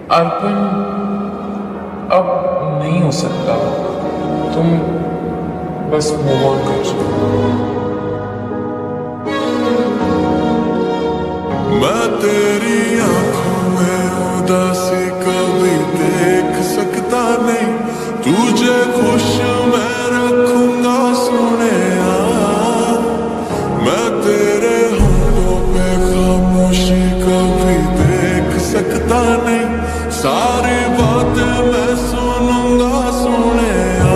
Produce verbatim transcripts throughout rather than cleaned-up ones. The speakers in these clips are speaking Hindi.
अर्पण, अब नहीं हो सकता। तुम बस मूव ऑन कर जाओ। मैं तेरी आंखों में उदासी कभी देख सकता नहीं, तुझे खुश मैं रखूंगा सोनिया। मैं तेरे होठों पे खामोशी कभी देख सकता नहीं, सारी बातें मैं सुनूंगा सोनिया।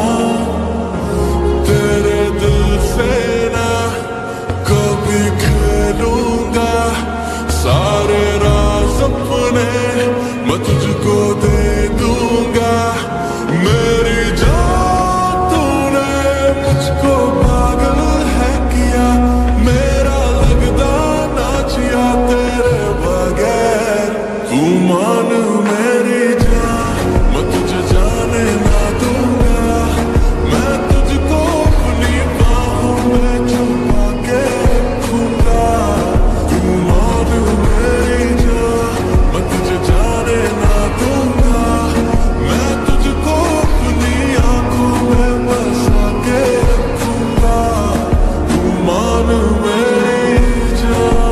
तेरे दिल से ना कभी खेलूंगा, सारे राज अपने मैं तुझको दे दूंगा। मेरी जान तूने मुझको पागल है किया, मेरा लगदा नाचिया तेरे बगैर। तू मान मेरी जान, मैं तुझे जाने ना दूंगा। मैं तुझको अपनी बाहों में छुपा के रखूंगा। तू मान मेरी जान, मैं तुझे जाने ना दूंगा। मैं तुझको अपनी आंखों में बसा के रखूंगा। तू मान मेरी जान।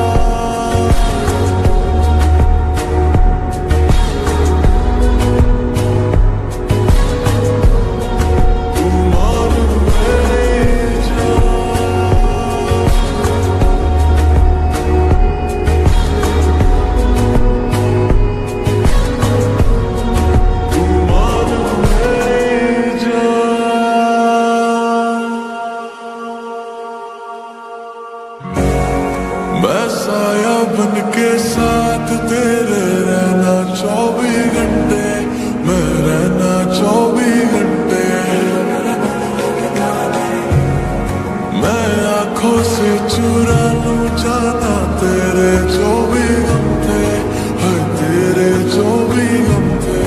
मैं साया बन के साथ तेरे रहना चौबीस घंटे, मैं रहना चौबीस घंटे। मैं आंखों से चुरा लूं जाना तेरे चौबीस घंटे, है तेरे चौबीस घंटे।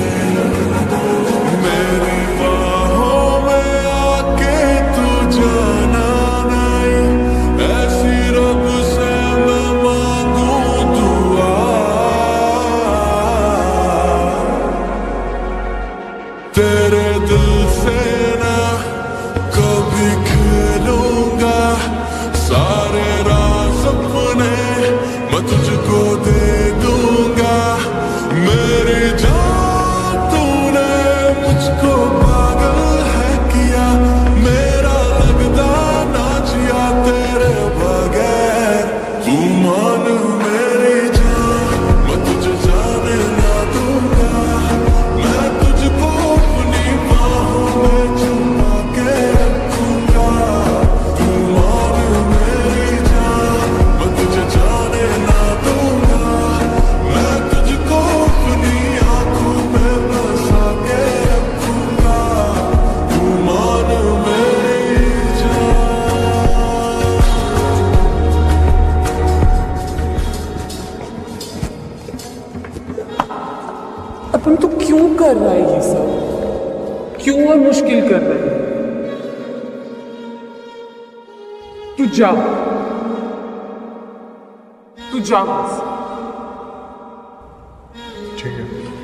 मेरी बाहों में आके तू जाना नहीं, ऐसी रब से मैं मांगू दुआ। तेरे दिल से ना कभी खेलूंगा, सारे राज अपने मैं तुझको दे दूंगा। मेरी जान तूने मुझको पागल है किया, मेरा लगदा नाचिया तेरे बगैर। तू मान मेरी जान, मैं तुझे जाने ना दूंगा। मैं तुझको अपनी बाहों में छुपा के रखूंगा। तू मान मेरी जान, मैं तुझे जाने ना दूंगा। मैं तुझको अपनी आंखों में बसा के रखूंगा। तू मान मेरी जान। अर्पण, तू क्यों कर रहा है ये सब? क्यों और मुश्किल कर रहा है? तू जा, तू जा बस। ठीक है।